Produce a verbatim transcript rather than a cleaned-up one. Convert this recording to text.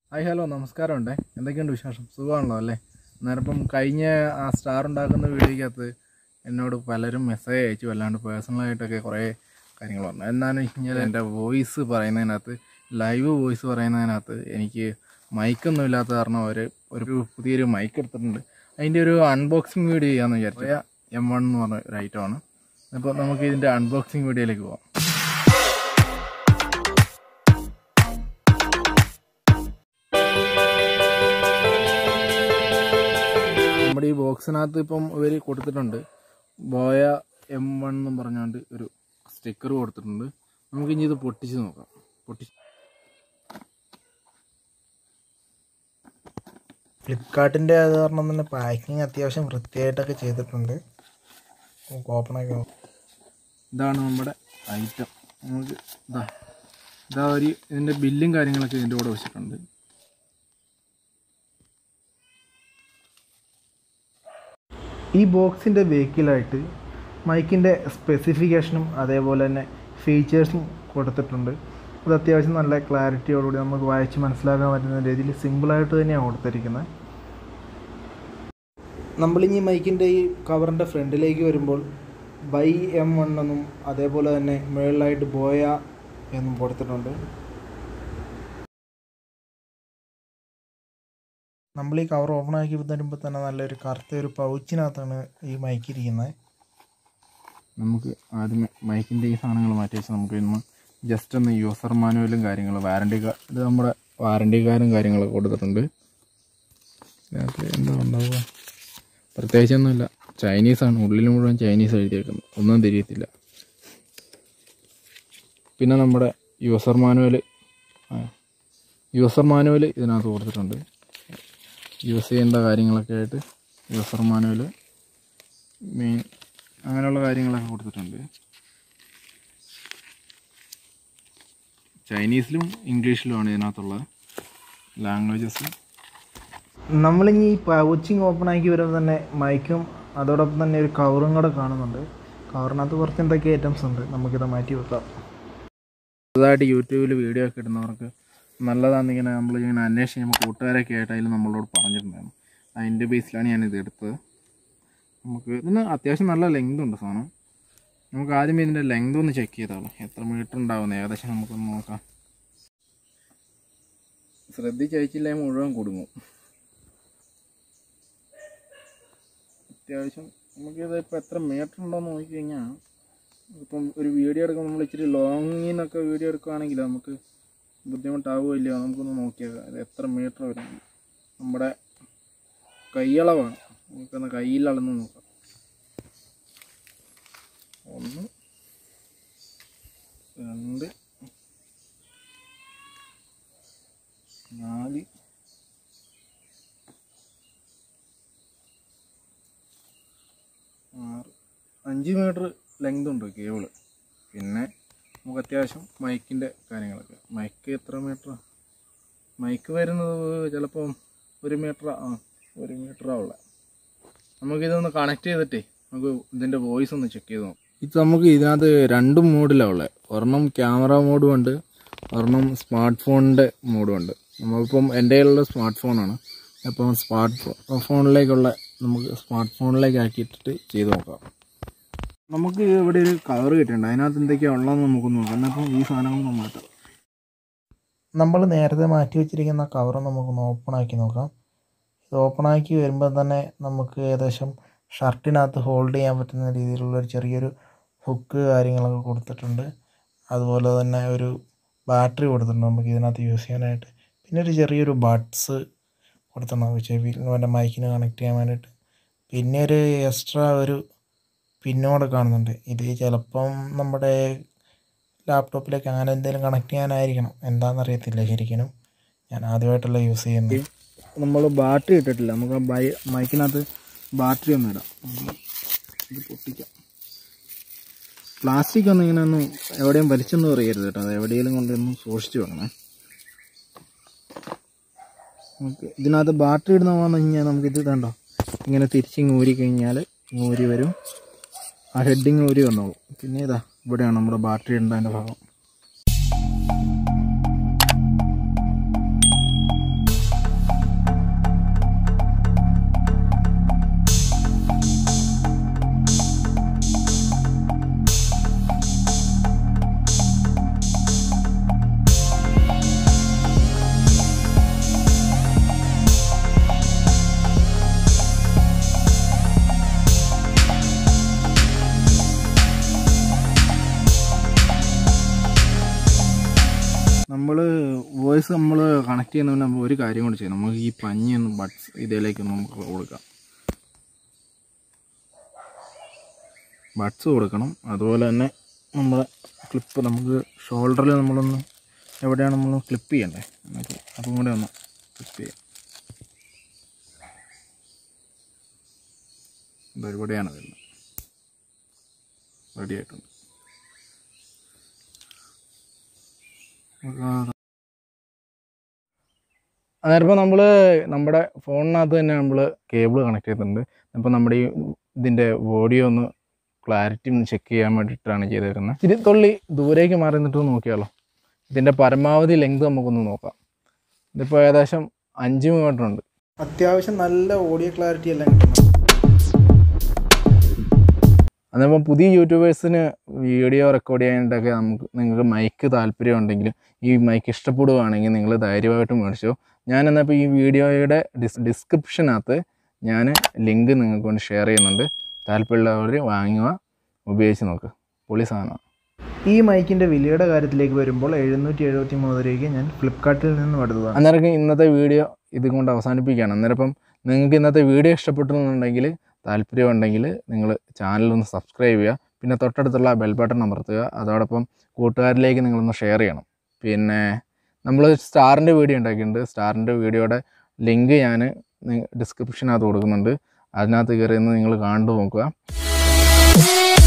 Hi hello നമസ്കാരം ഉണ്ടേ. എന്തൊക്കെയുണ്ട് വിശേഷം? സുഖമാണല്ലോ അല്ലേ? അന്നേരം കഴിഞ്ഞ ആ സ്റ്റാർ ഉണ്ടാക്കുന്ന വീഡിയോയ്ക്കകത്ത് എന്നോട് പലരും മെസ്സേജ് അയച്ചു, അല്ലാണ്ട് പേഴ്സണലായിട്ടൊക്കെ കുറേ കാര്യങ്ങൾ പറഞ്ഞു. എന്താണെന്ന് വെച്ച് കഴിഞ്ഞാൽ എൻ്റെ വോയിസ് പറയുന്നതിനകത്ത്, ലൈവ് വോയിസ് പറയുന്നതിനകത്ത് എനിക്ക് മൈക്കൊന്നും ഇല്ലാത്ത കാരണം അവർ ഒരു പുതിയൊരു മൈക്ക് എടുത്തിട്ടുണ്ട്. അതിൻ്റെ ഒരു അൺബോക്സിങ് വീഡിയോ ചെയ്യാമെന്ന് വിചാരിച്ചു. എം വൺ എന്ന് പറഞ്ഞ ഒരു ഐറ്റമാണ്. അപ്പോൾ നമുക്ക് ഇതിൻ്റെ അൺബോക്സിങ് വീഡിയോയിലേക്ക് പോകാം. നമ്മുടെ ഈ ബോക്സിനകത്ത് ഇപ്പം ഇവർ കൊടുത്തിട്ടുണ്ട് ബോയ എം വൺ എന്നും പറഞ്ഞുകൊണ്ട് ഒരു സ്റ്റിക്കർ കൊടുത്തിട്ടുണ്ട്. നമുക്കിനി ഇത് പൊട്ടിച്ച് നോക്കാം. പൊട്ടിച്ച് ഫ്ലിപ്കാർട്ടിൻ്റെ അത് കാരണം തന്നെ പാക്കിങ് അത്യാവശ്യം വൃത്തിയായിട്ടൊക്കെ ചെയ്തിട്ടുണ്ട്. ഓപ്പണാക്കി ഇതാണ് നമ്മുടെ ഐറ്റം. നമുക്ക് ഇതാ ഇതാ ഒരു ഇതിൻ്റെ ബില്ലും കാര്യങ്ങളൊക്കെ ഇതിൻ്റെ കൂടെ വെച്ചിട്ടുണ്ട്. ഈ ബോക്സിൻ്റെ ബേക്കിലായിട്ട് മൈക്കിൻ്റെ സ്പെസിഫിക്കേഷനും അതേപോലെ തന്നെ ഫീച്ചേഴ്സും കൊടുത്തിട്ടുണ്ട്. അത് അത്യാവശ്യം നല്ല ക്ലാരിറ്റിയോടുകൂടി നമുക്ക് വായിച്ച് മനസ്സിലാക്കാൻ പറ്റുന്ന രീതിയിൽ സിമ്പിളായിട്ട് തന്നെയാണ് കൊടുത്തിരിക്കുന്നത്. നമ്മളിനി മൈക്കിൻ്റെ ഈ കവറിൻ്റെ ഫ്രണ്ടിലേക്ക് വരുമ്പോൾ ബൈ എം വൺ എന്നും അതേപോലെ തന്നെ മുകളിലായിട്ട് ബോയ എന്നും കൊടുത്തിട്ടുണ്ട്. നമ്മൾ ഈ കവർ ഓപ്പൺ ആക്കി തരുമ്പോൾ തന്നെ നല്ലൊരു കറുത്ത ഒരു പൗച്ചിനകത്താണ് ഈ മൈക്ക് ഇരിക്കുന്നത്. നമുക്ക് ആദ്യം മൈക്കിൻ്റെ ഈ സാധനങ്ങൾ മാറ്റി വെച്ച് നമുക്ക് ഇന്ന് ജസ്റ്റ് ഒന്ന് യൂസർ മാനുവലും കാര്യങ്ങളും വാറണ്ടി ഇത് നമ്മുടെ വാറണ്ടി കാർഡും കാര്യങ്ങളൊക്കെ കൊടുത്തിട്ടുണ്ട്. ഇതിനകത്ത് എന്താ ഉണ്ടാവുക? പ്രത്യേകിച്ചൊന്നുമില്ല. ചൈനീസാണ്, ഉള്ളിൽ മുഴുവൻ ചൈനീസ് എഴുതിയേക്കുന്നത്, ഒന്നും തിരിയത്തില്ല. പിന്നെ നമ്മുടെ യൂസർ മാനുവൽ യൂസർ മാനുവൽ ഇതിനകത്ത് കൊടുത്തിട്ടുണ്ട്. യൂസ് ചെയ്യേണ്ട കാര്യങ്ങളൊക്കെ ആയിട്ട് യൂസർ മാനുവൽ, മെയിൻ അങ്ങനെയുള്ള കാര്യങ്ങളൊക്കെ കൊടുത്തിട്ടുണ്ട്. ചൈനീസിലും ഇംഗ്ലീഷിലുമാണ് ഇതിനകത്തുള്ള ലാംഗ്വേജസ്. നമ്മളിനി ഈ പൗച്ചിങ് ഓപ്പൺ ആക്കി വരുമ്പോൾ തന്നെ മൈക്കും അതോടൊപ്പം തന്നെ ഒരു കവറും കൂടെ കാണുന്നുണ്ട്. കവറിനകത്ത് കുറച്ച് എന്തൊക്കെ ഐറ്റംസ് ഉണ്ട്, നമുക്കിത് മാറ്റി വെക്കാം. പുതുതായിട്ട് യൂട്യൂബിൽ വീഡിയോ ഒക്കെ ഇടുന്നവർക്ക് നല്ലതാണെന്നിങ്ങനെ നമ്മളിങ്ങനെ അന്വേഷിച്ച് ചെയ്യുമ്പോൾ കൂട്ടുകാരൊക്കെ ആയിട്ട് അതിൽ നമ്മളോട് പറഞ്ഞിട്ടുണ്ടായിരുന്നു. അതിൻ്റെ ബേസിലാണ് ഞാനിത് എടുത്തത്. നമുക്ക് ഇതിന് അത്യാവശ്യം നല്ല ലെങ്ത് ഉണ്ട് സാധനം. നമുക്ക് ആദ്യം ഇതിൻ്റെ ലെങ്ത് ഒന്ന് ചെക്ക് ചെയ്താലോ, എത്ര മീറ്റർ ഉണ്ടാവുന്നത് ഏകദേശം നമുക്കൊന്ന് നോക്കാം. ശ്രദ്ധിച്ചയച്ചില്ലെങ്കിൽ മുഴുവൻ കുടുങ്ങും. അത്യാവശ്യം നമുക്കിത് ഇപ്പോൾ എത്ര മീറ്റർ ഉണ്ടോയെന്ന് നോക്കിക്കഴിഞ്ഞാൽ, ഇപ്പം ഒരു വീഡിയോ എടുക്കുമ്പോൾ നമ്മൾ ഇച്ചിരി ലോങ്ങിൽ നിന്നൊക്കെ വീഡിയോ എടുക്കുകയാണെങ്കിൽ നമുക്ക് ബുദ്ധിമുട്ടാവുമോ ഇല്ലയോ നമുക്കൊന്ന് നോക്കിയാൽ അത് എത്ര മീറ്റർ വരും. നമ്മുടെ കൈയളവാണ്, നമുക്കൊന്ന് കയ്യിലളന്ന് നോക്കാം. ഒന്ന്, രണ്ട്, നാല്, ആറ്, അഞ്ച് മീറ്റർ ലെങ്ത് ഉണ്ട് കേബിള്. പിന്നെ നമുക്ക് അത്യാവശ്യം മൈക്കിൻ്റെ കാര്യങ്ങളൊക്കെ, മൈക്ക് എത്ര മീറ്ററാണ്? മൈക്ക് വരുന്നത് ചിലപ്പം ഒരു മീറ്റർ ആ ഒരു മീറ്ററാവുള്ള. നമുക്കിതൊന്ന് കണക്ട് ചെയ്തിട്ടേ നമുക്ക് ഇതിൻ്റെ വോയിസ് ഒന്ന് ചെക്ക് ചെയ്ത് നോക്കാം. ഇത് നമുക്ക് ഇതിനകത്ത് രണ്ട് മോഡിലാണ് ഉള്ളത്. ഒരെണ്ണം ക്യാമറ മോഡും ഉണ്ട്, ഒരെണ്ണം സ്മാർട്ട് ഫോണിൻ്റെ മോഡും ഉണ്ട്. നമ്മളിപ്പം എൻ്റെ കയ്യിലുള്ള സ്മാർട്ട് ഫോണാണ്. അപ്പം സ്മാർട്ട് ഫോ ഫോണിലേക്കുള്ള നമുക്ക് സ്മാർട്ട് ഫോണിലേക്ക് ആക്കിയിട്ടിട്ട് ചെയ്ത് നോക്കാം. നമുക്ക് ഇവിടെ ഒരു കവർ കിട്ടിയിട്ടുണ്ട്, അതിനകത്ത് എന്തൊക്കെയാണ് ഉള്ളതെന്ന് നമുക്കൊന്ന് നോക്കാം. എന്നപ്പം ഈ സാധനങ്ങൾ മാറ്റാം. നമ്മൾ നേരത്തെ മാറ്റി വെച്ചിരിക്കുന്ന കവർ നമുക്കൊന്ന് ഓപ്പൺ ആക്കി നോക്കാം. ഇത് ഓപ്പൺ ആക്കി വരുമ്പോൾ തന്നെ നമുക്ക് ഏകദേശം ഷർട്ടിനകത്ത് ഹോൾഡ് ചെയ്യാൻ പറ്റുന്ന രീതിയിലുള്ളൊരു ചെറിയൊരു ഹുക്ക് കാര്യങ്ങളൊക്കെ കൊടുത്തിട്ടുണ്ട്. അതുപോലെ തന്നെ ഒരു ബാറ്ററി കൊടുത്തിട്ടുണ്ട് നമുക്ക് ഇതിനകത്ത് യൂസ് ചെയ്യാനായിട്ട്. പിന്നെ ഒരു ചെറിയൊരു ബഡ്സ് കൊടുത്തിട്ടുണ്ട് ചെവിയിൽ എൻ്റെ മൈക്കിന് കണക്ട് ചെയ്യാൻ വേണ്ടിയിട്ട്. പിന്നെ ഒരു എക്സ്ട്രാ ഒരു പിന്നോടെ കാണുന്നുണ്ട്. ഇത് ചിലപ്പം നമ്മുടെ ലാപ്ടോപ്പിലേക്ക് അങ്ങനെ എന്തെങ്കിലും കണക്ട് ചെയ്യാനായിരിക്കണം, എന്താണെന്നറിയത്തില്ല ശരിക്കും. ഞാൻ ആദ്യമായിട്ടുള്ള യൂസ് ചെയ്യുന്നത്. നമ്മൾ ബാറ്ററി ഇട്ടിട്ടില്ല, നമുക്ക് ആ ബൈ മൈക്കിനകത്ത് ബാറ്ററി ഒന്നും ഇടാം. ഇത് പൊട്ടിക്കാം. പ്ലാസ്റ്റിക് ഒന്നും ഇങ്ങനെ ഒന്നും എവിടെയും വലിച്ചൊന്നും അറിയരുത് കേട്ടോ, അത് എവിടെയെങ്കിലും കൊണ്ടൊന്നും സൂക്ഷിച്ച് വെക്കണം. നമുക്ക് ഇതിനകത്ത് ബാറ്ററി ഇടുന്ന പറഞ്ഞു കഴിഞ്ഞാൽ നമുക്കിത് കണ്ടോ, ഇങ്ങനെ തിരിച്ചിങ്ങ് ഊരി കഴിഞ്ഞാൽ ഊരി വരും, ആ ഹെഡിങ് ഊരി വന്നോളൂ. പിന്നെ ഇതാ ഇവിടെയാണ് നമ്മുടെ ബാറ്ററി ഇടേണ്ടതിൻ്റെ ഭാഗം. വയർലെസ് നമ്മൾ കണക്ട് ചെയ്യുന്നതിന് നമ്മൾ ഒരു കാര്യം കൂടി ചെയ്യണം. നമുക്ക് ഈ പഞ്ഞിയൊന്നും ബഡ്സ് ഇതിലേക്കൊന്ന് നമുക്ക് കൊടുക്കാം. ബഡ്സ് കൊടുക്കണം. അതുപോലെ തന്നെ നമ്മുടെ ക്ലിപ്പ് നമുക്ക് ഷോൾഡറിൽ നമ്മളൊന്ന് എവിടെയാണ് നമ്മൾ ക്ലിപ്പ് ചെയ്യണ്ടേ നമുക്ക് അതും കൂടെ ഒന്ന് ക്ലിപ്പ് ചെയ്യാം. ഇതെവിടെയാണ് വരുന്നത്. റെഡി ആയിട്ടുണ്ട്. അന്നേരം നമ്മൾ നമ്മുടെ ഫോണിനകത്ത് തന്നെ നമ്മൾ കേബിൾ കണക്ട് ചെയ്തിട്ടുണ്ട്. അപ്പോൾ നമ്മുടെ ഈ ഇതിൻ്റെ ഓഡിയോ ഒന്ന് ക്ലാരിറ്റി ഒന്ന് ചെക്ക് ചെയ്യാൻ വേണ്ടിയിട്ടാണ് ചെയ്തേക്കുന്നത്. ഇത്തിരി തുള്ളി ദൂരേക്ക് മാറി നിന്നിട്ട് നോക്കിയാലോ. ഇതിൻ്റെ പരമാവധി ലെങ്ത് നമുക്കൊന്ന് നോക്കാം. ഇതിപ്പോൾ ഏകദേശം അഞ്ച് മീറ്റർ ഉണ്ട്. അത്യാവശ്യം നല്ല ഓഡിയോ ക്ലാരിറ്റി എല്ലാം കിട്ടുന്നുണ്ട്. അതേപോലെ പുതിയ യൂട്യൂബേഴ്സിന് വീഡിയോ റെക്കോർഡ് ചെയ്യാനായിട്ടൊക്കെ നമുക്ക് നിങ്ങൾക്ക് മൈക്ക് താല്പര്യം ഉണ്ടെങ്കിൽ ഈ മൈക്ക് ഇഷ്ടപ്പെടുകയാണെങ്കിൽ നിങ്ങൾ ധൈര്യമായിട്ട് മേടിച്ചോ. ഞാൻ എന്നപ്പോൾ ഈ വീഡിയോയുടെ ഡിസ് ഡിസ്ക്രിപ്ഷനകത്ത് ഞാൻ ലിങ്ക് നിങ്ങൾക്ക് കൊണ്ട് ഷെയർ ചെയ്യുന്നുണ്ട്. താല്പര്യമുള്ളവർ വാങ്ങുക, ഉപയോഗിച്ച് നോക്ക്. പൊളി സാധനമാണ്. ഈ മൈക്കിൻ്റെ വിലയുടെ കാര്യത്തിലേക്ക് വരുമ്പോൾ എഴുന്നൂറ്റി എഴുപത്തി മൂന്ന് രൂപയ്ക്ക് ഞാൻ ഫ്ലിപ്കാർട്ടിൽ നിന്നും എടുത്തതാണ്. അന്നേരം ഇന്നത്തെ വീഡിയോ ഇതുകൊണ്ട് അവസാനിപ്പിക്കുകയാണ്. അന്നേരം ഇപ്പം നിങ്ങൾക്ക് ഇന്നത്തെ വീഡിയോ ഇഷ്ടപ്പെട്ടെന്നുണ്ടെങ്കിൽ താല്പര്യമുണ്ടെങ്കിൽ നിങ്ങൾ ചാനലൊന്ന് സബ്സ്ക്രൈബ് ചെയ്യുക. പിന്നെ തൊട്ടടുത്തുള്ള ബെൽ ബട്ടൺ അമർത്തുക. അതോടൊപ്പം കൂട്ടുകാരിലേക്ക് നിങ്ങളൊന്ന് ഷെയർ ചെയ്യണം. പിന്നെ നമ്മൾ സ്റ്റാറിൻ്റെ വീഡിയോ ഉണ്ടാക്കിയിട്ടുണ്ട്. സ്റ്റാറിൻ്റെ വീഡിയോയുടെ ലിങ്ക് ഞാൻ ഡിസ്ക്രിപ്ഷനകത്ത് കൊടുക്കുന്നുണ്ട്. അതിനകത്ത് കയറി ഒന്ന് നിങ്ങൾ കണ്ടു നോക്കുക.